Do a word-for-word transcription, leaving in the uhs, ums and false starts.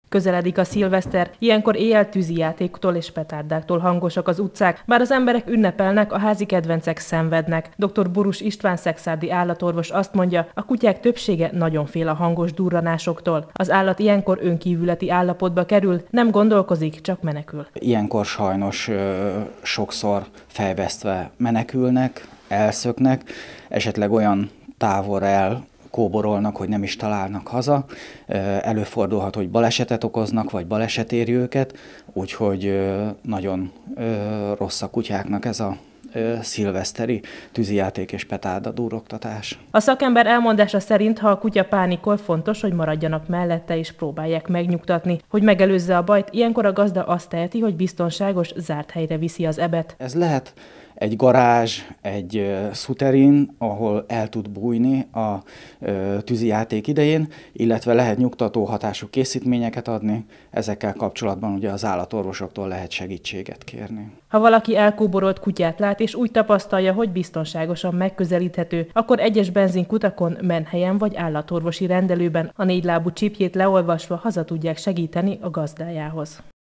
Közeledik a szilveszter, ilyenkor éjjel tűzijátéktól és petárdáktól hangosak az utcák, bár az emberek ünnepelnek, a házi kedvencek szenvednek. doktor Borús István szekszárdi állatorvos azt mondja, a kutyák többsége nagyon fél a hangos durranásoktól. Az állat ilyenkor önkívületi állapotba kerül, nem gondolkozik, csak menekül. Ilyenkor sajnos ö, sokszor fejvesztve menekülnek, elszöknek, esetleg olyan távolra el kóborolnak, hogy nem is találnak haza. Előfordulhat, hogy balesetet okoznak, vagy baleset éri őket, úgyhogy nagyon rossz a kutyáknak ez a szilveszteri tűzijáték és petárda durrogtatás. A szakember elmondása szerint, ha a kutya pánikol, fontos, hogy maradjanak mellette és próbálják megnyugtatni. Hogy megelőzze a bajt, ilyenkor a gazda azt teheti, hogy biztonságos, zárt helyre viszi az ebet. Ez lehet egy garázs, egy szuterin, ahol el tud bújni a tűzijáték idején, illetve lehet nyugtató hatású készítményeket adni. Ezekkel kapcsolatban ugye az állatorvosoktól lehet segítséget kérni. Ha valaki elkóborolt kutyát lát, és úgy tapasztalja, hogy biztonságosan megközelíthető, akkor egyes benzinkutakon, menhelyen vagy állatorvosi rendelőben a négylábú csipjét leolvasva haza tudják segíteni a gazdájához.